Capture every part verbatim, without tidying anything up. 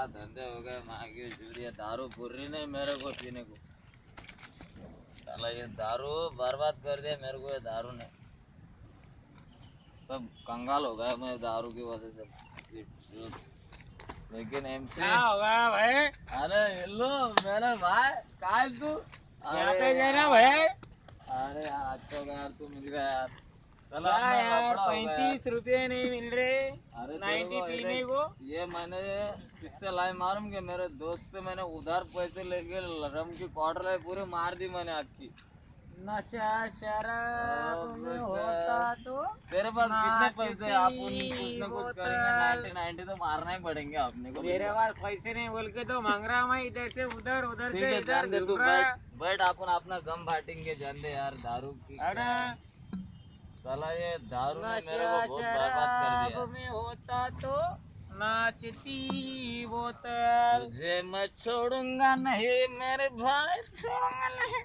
धंधे हो गए मांगी चूरिया दारू पूरी नहीं मेरे को पीने को। साला ये दारू बर्बाद कर दिया मेरे को, ये दारू ने सब कंगाल हो गया मैं दारू की वजह से। लेकिन एमसी क्या होगा भाई? अरे हेलो मेरा भाई कहाँ है तू? यहाँ पे गए ना भाई? अरे आज तो यार तू मिल गया यार। चलो क्या यार पैंतीस रुपए नहीं मिल रहे? अरे नाइन्टी पीने को ये मैंने किससे लाई मालूम के मेरे दोस्त से मैंने उधार पैसे लेके रम की क्वार्टर लाई पूरी मार दी मैंने आपकी। नशा शराब में होता तो तेरे पास कितने पैसे? आप कुछ न कुछ करेंगे, नाइन्टी नाइन्टी तो मारना ही पड़ेंगे अपने को। मेरे पास पैसे नहीं बोल के तो मांग रहा मैं इधर से उधर उधर से इधर दे तू बैठ बैठ अपन अपना गम बांटेंगे जान दे यार दारू की। साला ये दारू ने मेरे को बहुत बर्बाद कर दिया। में होता तो नाचती बोतल तुझे मैं छोड़ूंगा नहीं मेरे भाई, छोड़ूंगा नहीं।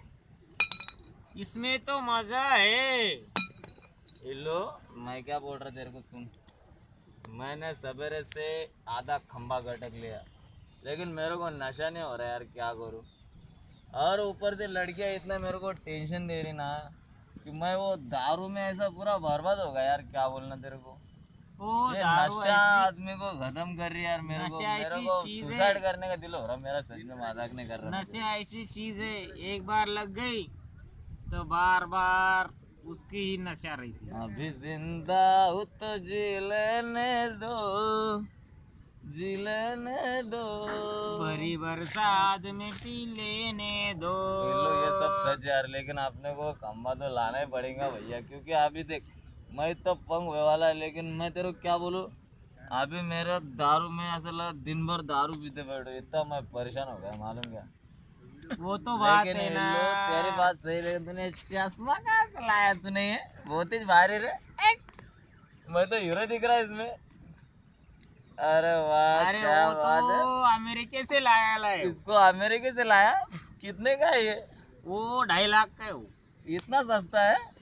इसमें तो मजा है। इलो मैं क्या बोल रहा तेरे को सुन, मैंने सवेरे से आधा खंबा गटक लिया लेकिन मेरे को नशा नहीं हो रहा यार, क्या करूँ। और ऊपर से लड़कियां इतना मेरे को टेंशन दे रही ना कि मैं वो दारू में ऐसा पूरा बर्बाद हो गया यार, क्या बोलना तेरे को। ओ, ये नशा आदमी को खत्म कर रही है यार। मेरे को मेरे को सुसाइड करने का दिल हो रहा मेरा, सच में मजाक नहीं कर रहा। नशा ऐसी चीज है एक बार लग गई तो बार बार उसकी ही नशा रहती है। अभी जिंदा हो तो जी लेने दो, जी लेने दो, भरी बरसात में पी लेने दो। ये सब सच यार, लेकिन आपने को खंबा तो लाना ही पड़ेगा भैया, क्योंकि अभी देख मैं तो पंग हुए वाला है। लेकिन मैं तेरे को क्या बोलूं, अभी मेरा दारू में ऐसा लगा दिन भर दारू पीते बैठो, इतना मैं परेशान हो गया मालूम क्या। वो तो बात है ना, तेरी बात सही, लेकिन तूने चश्मा कहाँ से लाया तूने? ये बहुत ही भारी रे, मैं तो हीरो दिख रहा है इसमें। अरे वाह, अरे क्या वो बात तो है। अमेरिका से लाया लाया इसको अमेरिका से लाया? कितने का है ये? वो ढाई लाख का है वो। इतना सस्ता है?